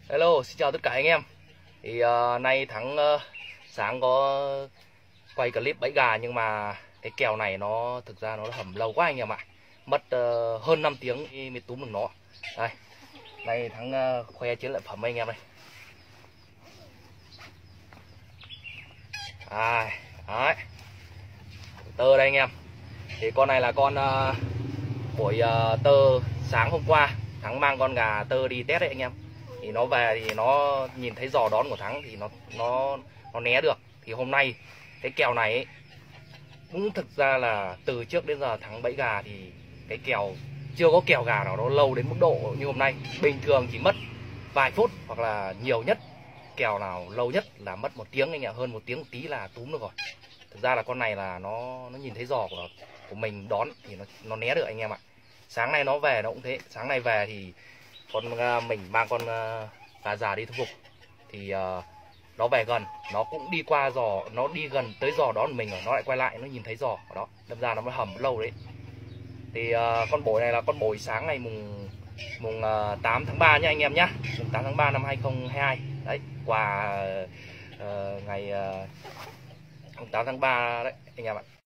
Hello, xin chào tất cả anh em. Thì nay sáng có quay clip bẫy gà, nhưng mà cái kèo này nó thực ra nó hầm lâu quá anh em ạ. Mất hơn 5 tiếng mới túm được nó. Đây, nay khoe chiến lợi phẩm anh em đây. Đấy, tơ đây anh em. Thì con này là con buổi tơ sáng hôm qua Thắng mang con gà tơ đi test đấy anh em. Thì nó về thì nó nhìn thấy giò đón của Thắng thì nó né được. Thì hôm nay cái kèo này ấy, cũng thực ra là từ trước đến giờ Thắng bẫy gà thì cái kèo chưa có kèo gà nào nó lâu đến mức độ như hôm nay. Bình thường chỉ mất vài phút, hoặc là nhiều nhất kèo nào lâu nhất là mất 1 tiếng anh ạ, hơn 1 tiếng một tí là túm được rồi. Thực ra là con này là nó nhìn thấy giò của mình đón thì nó né được anh em ạ. Sáng nay nó về nó cũng thế, sáng nay về thì mình mang con gà già đi thu phục thì nó về gần, nó cũng đi qua giò, nó đi gần tới giò đón mình rồi, nó lại quay lại, nó nhìn thấy giò của nó, đâm ra nó mới hầm lâu đấy. Thì con bổi này là con bổi sáng ngày mùng 8 tháng 3 nha anh em nhá, mùng 8 tháng 3 năm 2022 đấy, quà ngày mùng 8 tháng 3 đấy anh em ạ.